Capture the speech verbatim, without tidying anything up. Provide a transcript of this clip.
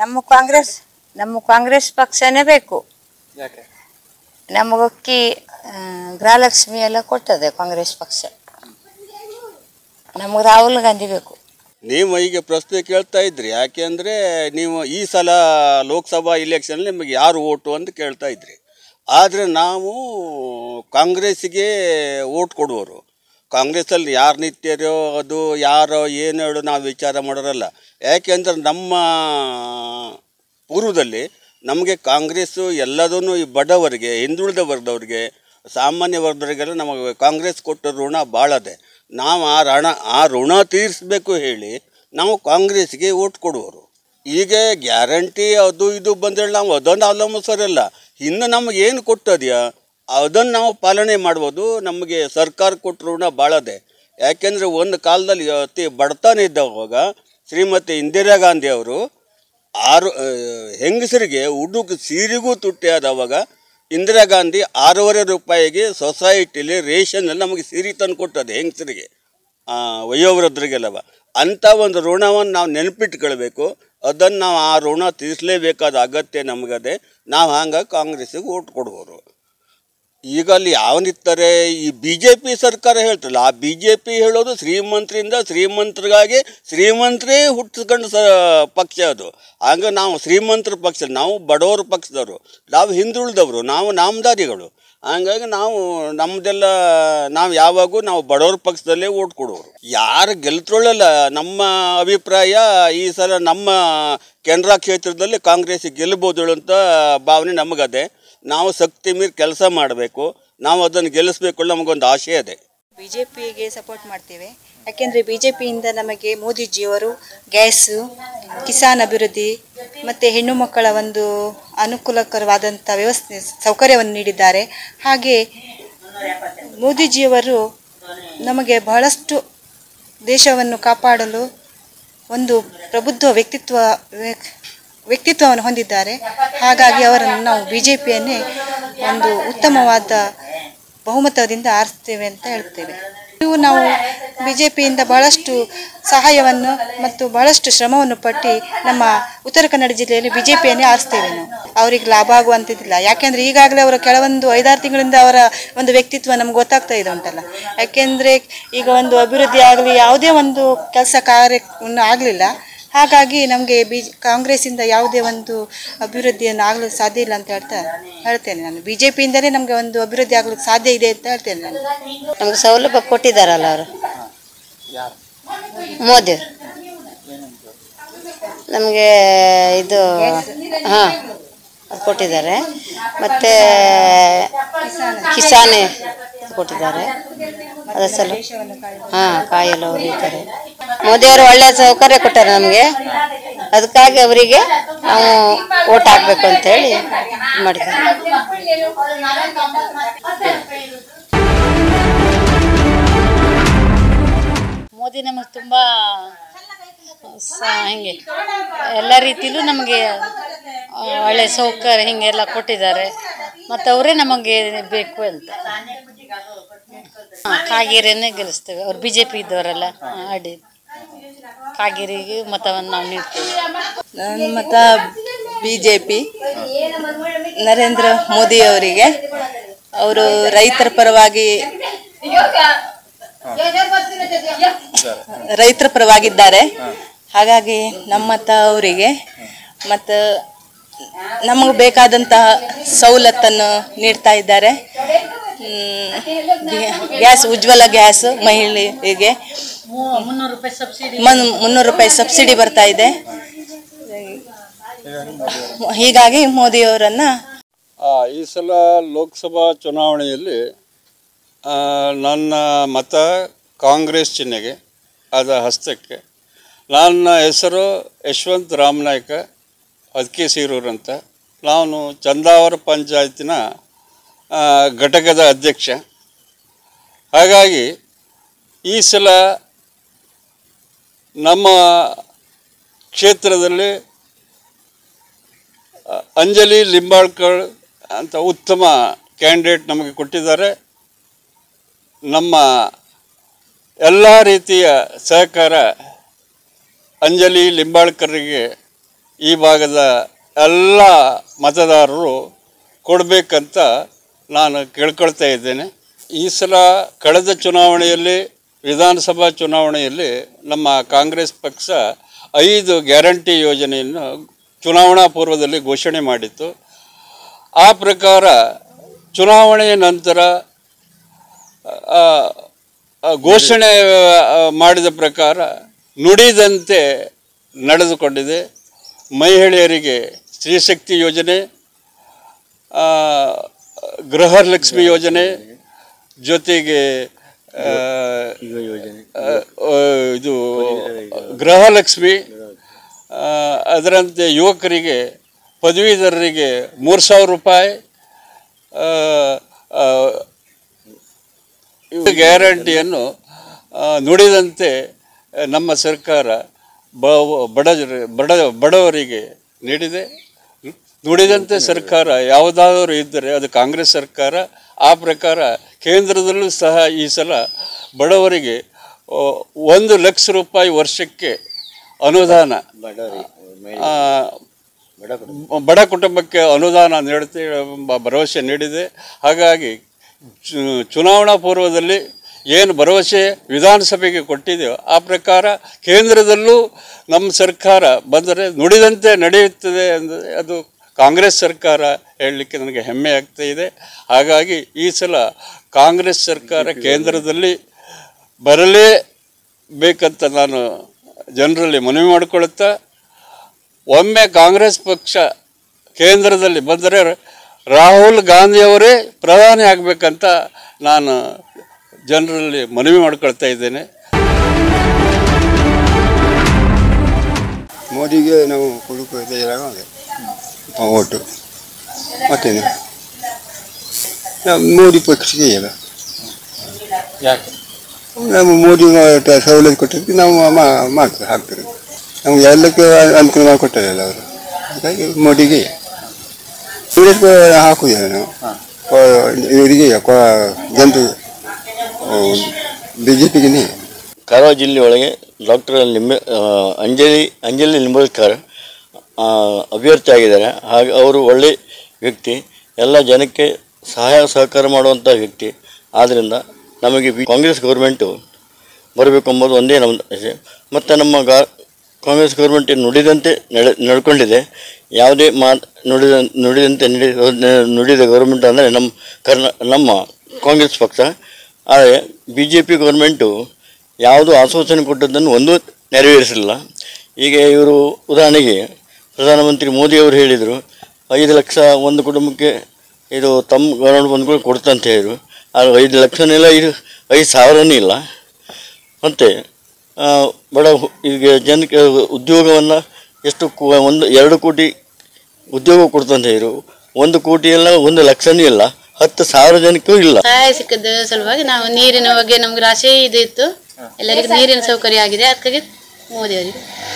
ನಮ್ಮ ಕಾಂಗ್ರೆಸ್ ನಮ್ಮ ಕಾಂಗ್ರೆಸ್ ಪಕ್ಷನೇ ಬೇಕು. ಯಾಕೆ? ನಮಗೊಕ್ಕಿ ಗೃಹಲಕ್ಷ್ಮಿ ಎಲ್ಲ ಕೊಟ್ಟದೆ ಕಾಂಗ್ರೆಸ್ ಪಕ್ಷ. ನಮಗೆ ರಾಹುಲ್ ಗಾಂಧಿ ಬೇಕು. ನೀವು ಈಗ ಪ್ರಶ್ನೆ ಕೇಳ್ತಾ ಇದ್ರಿ, ಯಾಕೆ ಅಂದರೆ ನೀವು ಈ ಸಲ ಲೋಕಸಭಾ ಇಲೆಕ್ಷನ್ ನಿಮಗೆ ಯಾರು ಓಟು ಅಂತ ಕೇಳ್ತಾ ಇದ್ರಿ. ಆದರೆ ನಾವು ಕಾಂಗ್ರೆಸ್ಸಿಗೆ ಓಟ್ ಕೊಡುವರು. ಕಾಂಗ್ರೆಸ್ಸಲ್ಲಿ ಯಾರು ನಿಂತಿರೋ ಅದು ಯಾರೋ ಏನು ಹೇಳೋ ನಾವು ವಿಚಾರ ಮಾಡೋರಲ್ಲ. ಯಾಕೆಂದ್ರೆ ನಮ್ಮ ಪೂರ್ವದಲ್ಲಿ ನಮಗೆ ಕಾಂಗ್ರೆಸ್ಸು ಎಲ್ಲದೂ ಈ ಬಡವರಿಗೆ, ಹಿಂದುಳಿದ ವರ್ಗದವ್ರಿಗೆ, ಸಾಮಾನ್ಯ ವರ್ಗದವರಿಗೆಲ್ಲ ನಮಗೆ ಕಾಂಗ್ರೆಸ್ ಕೊಟ್ಟ ಋಣ ಭಾಳದೆ. ನಾವು ಆ ಋಣ ಆ ಋಣ ತೀರಿಸಬೇಕು ಹೇಳಿ ನಾವು ಕಾಂಗ್ರೆಸ್ಗೆ ಓಟ್ ಕೊಡುವರು. ಈಗ ಗ್ಯಾರಂಟಿ ಅದು ಇದು ಬಂದೇಳಿ ನಾವು ಅದನ್ನು ಅವಲಂಬಿಸೋರಲ್ಲ. ಇನ್ನು ನಮಗೆ ಏನು ಕೊಟ್ಟದ್ಯಾ ಅದನ್ನು ನಾವು ಪಾಲನೆ ಮಾಡ್ಬೋದು. ನಮಗೆ ಸರ್ಕಾರ ಕೊಟ್ಟ ಋಣ ಭಾಳದೆ. ಯಾಕೆಂದರೆ ಒಂದು ಕಾಲದಲ್ಲಿ ಅತಿ ಬಡತನ ಇದ್ದವಾಗ ಶ್ರೀಮತಿ ಇಂದಿರಾ ಗಾಂಧಿ ಅವರು ಆರು ಹೆಂಗಸರಿಗೆ ಉಡುಗು ಸೀರೆಗೂ ತುಟ್ಟಿ ಆದವಾಗ ಇಂದಿರಾ ಗಾಂಧಿ ಆರೂವರೆ ರೂಪಾಯಿಗೆ ಸೊಸೈಟಿಲಿ ರೇಷನಲ್ಲಿ ನಮಗೆ ಸೀರೆ ತಂದು ಕೊಟ್ಟದೆ ಹೆಂಗಸರಿಗೆ, ವಯೋವೃದ್ಧರಿಗೆಲ್ಲವ. ಅಂಥ ಒಂದು ಋಣವನ್ನು ನಾವು ನೆನಪಿಟ್ಕೊಳ್ಬೇಕು. ಅದನ್ನು ನಾವು ಆ ಋಣ ತೀರಿಸಲೇಬೇಕಾದ ಅಗತ್ಯ ನಮಗದೆ. ನಾವು ಹಂಗಾಗಿ ಕಾಂಗ್ರೆಸ್ಸಿಗೆ ಓಟ್ ಕೊಡುವರು. ಈಗ ಅಲ್ಲಿ ಯಾವನಿರ್ತಾರೆ, ಈ ಬಿ ಜೆ ಪಿ ಸರ್ಕಾರ ಹೇಳ್ತಲ್ಲ, ಆ ಬಿ ಜೆ ಪಿ ಹೇಳೋದು ಶ್ರೀಮಂತರಿಂದ ಶ್ರೀಮಂತರಿಗಾಗಿ ಶ್ರೀಮಂತರೇ ಹುಟ್ಟಿಸ್ಕೊಂಡು ಸ ಪಕ್ಷ ಅದು. ಹಂಗೆ ನಾವು ಶ್ರೀಮಂತರ ಪಕ್ಷ, ನಾವು ಬಡವರ ಪಕ್ಷದವರು, ನಾವು ಹಿಂದುಳಿದವರು, ನಾವು ನಾಮಧಾರಿಗಳು. ಹಂಗಾಗಿ ನಾವು ನಮ್ಮದೆಲ್ಲ ನಾವು ಯಾವಾಗೂ ನಾವು ಬಡವರ ಪಕ್ಷದಲ್ಲೇ ಓಟ್ ಕೊಡೋರು. ಯಾರು ಗೆಲ್ತ್ಕೊಳ್ಳಲ್ಲ. ನಮ್ಮ ಅಭಿಪ್ರಾಯ ಈ ಸಲ ನಮ್ಮ ಕೆನರಾ ಕ್ಷೇತ್ರದಲ್ಲಿ ಕಾಂಗ್ರೆಸ್ಸಿಗೆ ಗೆಲ್ಬೋದು ಅಂತ ಭಾವನೆ ನಮಗದೆ. ನಾವು ಶಕ್ತಿ ಮೀರಿ ಕೆಲಸ ಮಾಡಬೇಕು, ನಾವು ಅದನ್ನು ಗೆಲ್ಲಿಸ್ಬೇಕು, ನಮಗೊಂದು ಆಶೆ ಇದೆ. ಬಿ ಜೆ ಪಿಗೆ ಸಪೋರ್ಟ್ ಮಾಡ್ತೇವೆ. ಯಾಕೆಂದರೆ ಬಿ ಜೆ ಪಿಯಿಂದ ನಮಗೆ ಮೋದಿಜಿಯವರು ಗ್ಯಾಸು, ಕಿಸಾನ್ ಅಭಿವೃದ್ಧಿ ಮತ್ತು ಹೆಣ್ಣು ಮಕ್ಕಳ ಒಂದು ಅನುಕೂಲಕರವಾದಂಥ ವ್ಯವಸ್ಥೆ ಸೌಕರ್ಯವನ್ನು ನೀಡಿದ್ದಾರೆ. ಹಾಗೆ ಮೋದಿಜಿಯವರು ನಮಗೆ ಬಹಳಷ್ಟು ದೇಶವನ್ನು ಕಾಪಾಡಲು ಒಂದು ಪ್ರಬುದ್ಧ ವ್ಯಕ್ತಿತ್ವ ವ್ಯಕ್ತಿತ್ವವನ್ನು ಹೊಂದಿದ್ದಾರೆ. ಹಾಗಾಗಿ ಅವರನ್ನು ನಾವು ಬಿ ಜೆ ಪಿಯನ್ನೇ ಒಂದು ಉತ್ತಮವಾದ ಬಹುಮತದಿಂದ ಆರಿಸ್ತೇವೆ ಅಂತ ಹೇಳ್ತೇವೆ. ಇವು ನಾವು ಬಿ ಜೆ ಪಿಯಿಂದ ಬಹಳಷ್ಟು ಸಹಾಯವನ್ನು ಮತ್ತು ಬಹಳಷ್ಟು ಶ್ರಮವನ್ನು ಪಟ್ಟು ನಮ್ಮ ಉತ್ತರ ಕನ್ನಡ ಜಿಲ್ಲೆಯಲ್ಲಿ ಬಿ ಜೆ ಪಿಯನ್ನೇ ಆರಿಸ್ತೇವೆ. ನಾವು ಅವ್ರಿಗೆ ಲಾಭ ಆಗುವಂಥದ್ದಿಲ್ಲ. ಯಾಕೆಂದರೆ ಈಗಾಗಲೇ ಅವರ ಕೆಲವೊಂದು ಐದಾರು ತಿಂಗಳಿಂದ ಅವರ ಒಂದು ವ್ಯಕ್ತಿತ್ವ ನಮ್ಗೆ ಗೊತ್ತಾಗ್ತಾ ಇದೆ ಉಂಟಲ್ಲ. ಯಾಕೆಂದರೆ ಈಗ ಒಂದು ಅಭಿವೃದ್ಧಿ ಆಗಲಿ ಯಾವುದೇ ಒಂದು ಕೆಲಸ ಕಾರ್ಯವನ್ನು ಆಗಲಿಲ್ಲ. ಹಾಗಾಗಿ ನಮಗೆ ಬಿ ಕಾಂಗ್ರೆಸ್ಸಿಂದ ಯಾವುದೇ ಒಂದು ಅಭಿವೃದ್ಧಿಯನ್ನು ಆಗಲು ಸಾಧ್ಯ ಇಲ್ಲ ಅಂತ ಹೇಳ್ತಾ ಹೇಳ್ತೇನೆ ನಾನು. ಬಿ ಜೆ ಪಿಯಿಂದಲೇ ನಮಗೆ ಒಂದು ಅಭಿವೃದ್ಧಿ ಆಗಲಿಕ್ಕೆ ಸಾಧ್ಯ ಇದೆ ಅಂತ ಹೇಳ್ತೇನೆ ನಾನು. ನಮಗೆ ಸೌಲಭ್ಯ ಕೊಟ್ಟಿದ್ದಾರಲ್ಲ ಅವರು, ಮೋದಿ ನಮಗೆ ಇದು ಹಾಂ ಕೊಟ್ಟಿದ್ದಾರೆ. ಮತ್ತು ಕಿಸಾನೆ ಕೊಟ್ಟಿದ್ದಾರೆ. ಅದರ ಸಲ ಹಾಂ ಕಾಯೆಲ್ಲ ಹೊರೀತಾರೆ. ಮೋದಿಯವರು ಒಳ್ಳೆಯ ಸೌಕರ್ಯ ಕೊಟ್ಟಾರೆ ನಮಗೆ. ಅದಕ್ಕಾಗಿ ಅವರಿಗೆ ನಾವು ಓಟ್ ಹಾಕಬೇಕು ಅಂತೇಳಿ ಮಾಡಿದ್ದಾರೆ. ಮೋದಿ ನಮಗೆ ತುಂಬ ಹಿಂಗೆ ಎಲ್ಲ ರೀತಿಲೂ ನಮಗೆ ಒಳ್ಳೆಯ ಸೌಕರ್ಯ ಹೀಗೆಲ್ಲ ಕೊಟ್ಟಿದ್ದಾರೆ. ಮತ್ತು ಅವರೇ ನಮಗೆ ಬೇಕು ಅಂತ ಹಾಂ ಕಾಗೇರಿಯನ್ನೇ ಗೆಲ್ಲಿಸ್ತೇವೆ. ಅವ್ರು ಬಿ ಜೆ ಪಿ ಇದ್ದವರಲ್ಲ, ಅಡ್ಡಿ ಕಾಗೇರಿಗೆ ಮತವನ್ನು ನಾವು ನೀಡ್ತೇವೆ. ನನ್ನ ಮತ ಬಿ ಜೆ ಪಿ, ನರೇಂದ್ರ ಮೋದಿಯವರಿಗೆ. ಅವರು ರೈತರ ಪರವಾಗಿ ರೈತರ ಪರವಾಗಿದ್ದಾರೆ. ಹಾಗಾಗಿ ನಮ್ಮ ಮತ ಅವರಿಗೆ. ಮತ್ತು ನಮಗೆ ಬೇಕಾದಂತಹ ಸವಲತ್ತನ್ನು ನೀಡ್ತಾ ಇದ್ದಾರೆ. ಗ್ಯಾಸ್, ಉಜ್ವಲ ಗ್ಯಾಸ್ ಮಹಿಳೆಗೆ ಮುನ್ನೂರು ರೂಪಾಯಿ ಸಬ್ಸಿಡಿ ಮುನ್ನೂರು ರೂಪಾಯಿ ಸಬ್ಸಿಡಿ ಬರ್ತಾ ಇದೆ. ಹೀಗಾಗಿ ಮೋದಿಯವರನ್ನು ಈ ಸಲ ಲೋಕಸಭಾ ಚುನಾವಣೆಯಲ್ಲಿ ನನ್ನ ಮತ ಕಾಂಗ್ರೆಸ್ ಚಿಹ್ನೆಗೆ, ಅದ ಹಸ್ತಕ್ಕೆ. ನನ್ನ ಹೆಸರು ಯಶವಂತ್ ರಾಮನಾಯ್ಕ, ಅದಕ್ಕೆ ಸೀರೂರು ಅಂತ. ನಾನು ಚಂದಾವರ ಪಂಚಾಯತಿನ ಘಟಕದ ಅಧ್ಯಕ್ಷ. ಹಾಗಾಗಿ ಈ ಸಲ ನಮ್ಮ ಕ್ಷೇತ್ರದಲ್ಲಿ ಅಂಜಲಿ ಲಿಂಬಾಳ್ಕರ್ ಅಂತ ಉತ್ತಮ ಕ್ಯಾಂಡಿಡೇಟ್ ನಮಗೆ ಕೊಟ್ಟಿದ್ದಾರೆ. ನಮ್ಮ ಎಲ್ಲ ರೀತಿಯ ಸಹಕಾರ ಅಂಜಲಿ ಲಿಂಬಾಳ್ಕರ್ರಿಗೆ ಈ ಭಾಗದ ಎಲ್ಲ ಮತದಾರರು ಕೊಡಬೇಕಂತ ನಾನು ಕೇಳ್ಕೊಳ್ತಾ ಇದ್ದೇನೆ. ಈ ಸಲ ಕಳೆದ ಚುನಾವಣೆಯಲ್ಲಿ, ವಿಧಾನಸಭಾ ಚುನಾವಣೆಯಲ್ಲಿ ನಮ್ಮ ಕಾಂಗ್ರೆಸ್ ಪಕ್ಷ ಐದು ಗ್ಯಾರಂಟಿ ಯೋಜನೆಯನ್ನು ಚುನಾವಣಾ ಪೂರ್ವದಲ್ಲಿ ಘೋಷಣೆ ಮಾಡಿತ್ತು. ಆ ಪ್ರಕಾರ ಚುನಾವಣೆಯ ನಂತರ ಘೋಷಣೆ ಮಾಡಿದ ಪ್ರಕಾರ ನುಡಿದಂತೆ ನಡೆದುಕೊಂಡಿದೆ. ಮಹಿಳೆಯರಿಗೆ ಸ್ತ್ರೀಶಕ್ತಿ ಯೋಜನೆ, ಗೃಹಲಕ್ಷ್ಮಿ ಯೋಜನೆ, ಜೊತೆಗೆ ಇದು ಗೃಹಲಕ್ಷ್ಮಿ, ಅದರಂತೆ ಯುವಕರಿಗೆ ಪದವೀಧರರಿಗೆ ಮೂರು ಸಾವಿರ ರೂಪಾಯಿ ಗ್ಯಾರಂಟಿಯನ್ನು ನುಡಿದಂತೆ ನಮ್ಮ ಸರ್ಕಾರ ಬಡ ಬಡ ಬಡವರಿಗೆ ನೀಡಿದೆ. ನುಡಿದಂತೆ ಸರ್ಕಾರ ಯಾವುದಾದರೂ ಇದ್ದರೆ ಅದು ಕಾಂಗ್ರೆಸ್ ಸರ್ಕಾರ. ಆ ಪ್ರಕಾರ ಕೇಂದ್ರದಲ್ಲೂ ಸಹ ಈ ಸಲ ಬಡವರಿಗೆ ಒಂದು ಲಕ್ಷ ರೂಪಾಯಿ ವರ್ಷಕ್ಕೆ ಅನುದಾನ, ಬಡ ಕುಟುಂಬಕ್ಕೆ ಅನುದಾನ ನೀಡುತ್ತೇವೆ ಎಂಬ ಭರವಸೆ ನೀಡಿದೆ. ಹಾಗಾಗಿ ಚುನಾವಣಾ ಪೂರ್ವದಲ್ಲಿ ಏನು ಭರವಸೆ ವಿಧಾನಸಭೆಗೆ ಕೊಟ್ಟಿದೆಯೋ ಆ ಪ್ರಕಾರ ಕೇಂದ್ರದಲ್ಲೂ ನಮ್ಮ ಸರ್ಕಾರ ಬಂದರೆ ನುಡಿದಂತೆ ನಡೆಯುತ್ತದೆ ಅಂದರೆ ಅದು ಕಾಂಗ್ರೆಸ್ ಸರ್ಕಾರ ಹೇಳಲಿಕ್ಕೆ ನನಗೆ ಹೆಮ್ಮೆ ಆಗ್ತಾ ಇದೆ. ಹಾಗಾಗಿ ಈ ಸಲ ಕಾಂಗ್ರೆಸ್ ಸರ್ಕಾರ ಕೇಂದ್ರದಲ್ಲಿ ಬರಲೇಬೇಕಂತ ನಾನು ಜನರಲ್ಲಿ ಮನವಿ ಮಾಡಿಕೊಳ್ಳುತ್ತಾ, ಒಮ್ಮೆ ಕಾಂಗ್ರೆಸ್ ಪಕ್ಷ ಕೇಂದ್ರದಲ್ಲಿ ಬಂದರೆ ರಾಹುಲ್ ಗಾಂಧಿಯವರೇ ಪ್ರಧಾನಿ ಆಗಬೇಕಂತ ನಾನು ಜನರಲ್ಲಿ ಮನವಿ ಮಾಡಿಕೊಳ್ತಾ ಇದ್ದೇನೆ. ಮೋದಿಗೆ ನಾವು ಕೊಡುಕೋದು ಓಟು ಮತ್ತೇನು ಮೋದಿ ಪಕ್ಷಕ್ಕೆ ಇಲ್ಲ. ಯಾಕೆ ನಾವು ಮೋದಿ ಸವಲತ್ತು ಕೊಟ್ಟದಕ್ಕೆ ನಾವು ಮಾಡ್ತಾರೆ ಹಾಕ್ತಾರೆ. ನಮ್ಗೆ ಎಲ್ಲಕ್ಕೆ ಅನುಕೂಲ ಮಾಡಿಕೊಟ್ಟಾರಲ್ಲ ಅವರು, ಹಾಗಾಗಿ ಮೋದಿಗೆ ಇವರಿಗೆ ಹಾಕುವುದಿಲ್ಲ ನಾವು. ಇವರಿಗೆ ಜನರು ಬಿ ಜೆ ಪಿಗೆ. ಕಾರವಾರ ಜಿಲ್ಲೆ ಒಳಗೆ ಡಾಕ್ಟರ್ ಲಿಂಬೆ ಅಂಜಲಿ ಅಂಜಲಿ ಲಿಂಬಾಳ್ಕರ್ ಅಭ್ಯರ್ಥಿ ಆಗಿದ್ದಾರೆ. ಹಾಗೆ ಅವರು ಒಳ್ಳೆಯ ವ್ಯಕ್ತಿ, ಎಲ್ಲ ಜನಕ್ಕೆ ಸಹಾಯ ಸಹಕಾರ ಮಾಡುವಂಥ ವ್ಯಕ್ತಿ. ಆದ್ದರಿಂದ ನಮಗೆ ಬಿ ಕಾಂಗ್ರೆಸ್ ಗೌರ್ಮೆಂಟು ಬರಬೇಕು ಎಂಬುದು ಒಂದೇ ನಮ್ಮ ಆಸೆ. ಮತ್ತು ನಮ್ಮ ಗಾ ಕಾಂಗ್ರೆಸ್ ಗೌರ್ಮೆಂಟ್ ನುಡಿದಂತೆ ನಡೆ ನಡ್ಕೊಂಡಿದೆ. ಯಾವುದೇ ಮಾತು ನುಡಿದ ನುಡಿದಂತೆ ನಡಿ ನುಡಿದ ಗೌರ್ಮೆಂಟ್ ಅಂದರೆ ನಮ್ಮ ಕರ್ನಾ ನಮ್ಮ ಕಾಂಗ್ರೆಸ್ ಪಕ್ಷ. ಆದರೆ ಬಿ ಜೆ ಪಿ ಗೌರ್ಮೆಂಟು ಯಾವುದು ಆಶ್ವಾಸನೆ ಕೊಟ್ಟದ್ದನ್ನು ಒಂದೂ ನೆರವೇರಿಸಲಿಲ್ಲ. ಈಗ ಇವರು ಉದಾಹರಣೆಗೆ ಪ್ರಧಾನಮಂತ್ರಿ ಮೋದಿಯವರು ಹೇಳಿದರು ಐದು ಲಕ್ಷ ಒಂದು ಕುಟುಂಬಕ್ಕೆ ಇದು ತಮ್ಮ ಗೌರ್ಮೆಂಟ್ ಬಂದ್ಕೊಂಡು ಕೊಡ್ತಂತ ಹೇಳಿದರು. ಆದರೆ ಐದು ಲಕ್ಷನೆಲ್ಲ ಇದು ಐದು ಸಾವಿರನೇ ಇಲ್ಲ. ಮತ್ತು ಬಡ ಈಗ ಜನಕ್ಕೆ ಉದ್ಯೋಗವನ್ನು ಎಷ್ಟು ಒಂದು ಎರಡು ಕೋಟಿ ಉದ್ಯೋಗ ಕೊಡ್ತಂತ ಹೇಳಿದರು. ಒಂದು ಕೋಟಿ ಎಲ್ಲ ಒಂದು ಲಕ್ಷನೂ ಇಲ್ಲ, ಹತ್ತು ಸಾವಿರ ಜನಕ್ಕೂ ಇಲ್ಲ. ಸಹಾಯ ಸಿಕ್ಕದ ಸಲುವಾಗಿ ನಾವು ನೀರಿನ ಬಗ್ಗೆ ನಮ್ಗೆ ರಾಶಿ ಇದು ಇತ್ತು, ಎಲ್ಲರಿಗೂ ನೀರಿನ ಸೌಕರ್ಯ ಆಗಿದೆ. ಅದಕ್ಕಾಗಿ ಮೋದಿ ಅವರಿಗೆ